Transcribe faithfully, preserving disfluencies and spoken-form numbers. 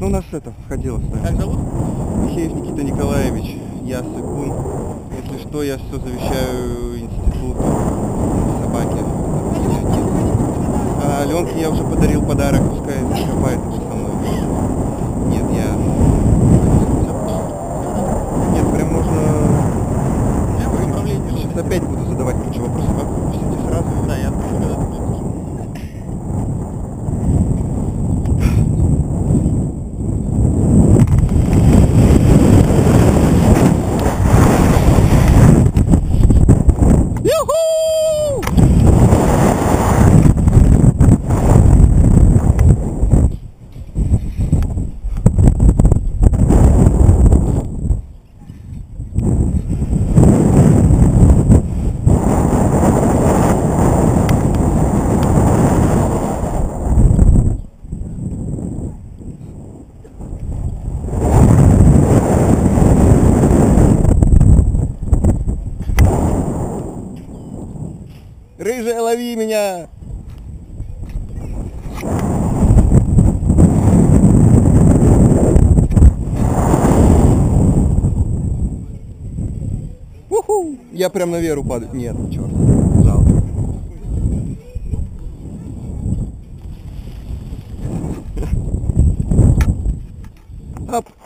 Ну, у нас это, входило с нами. Как зовут? Михеев Никита Николаевич, я Сыкун. Если что, я все завещаю институту собаки. А Аленке я уже подарил подарок, пускай закопает его со мной. Нет, я... Нет, прям нужно... Я в управлении. Сейчас опять буду задавать кучу вопросов, а вы выпустите сразу. Да, я отпущу, когда ты будешь. Рыжая, лови меня! Уху! Я прям на Веру падаю. Нет, черт. Жалко. Ап.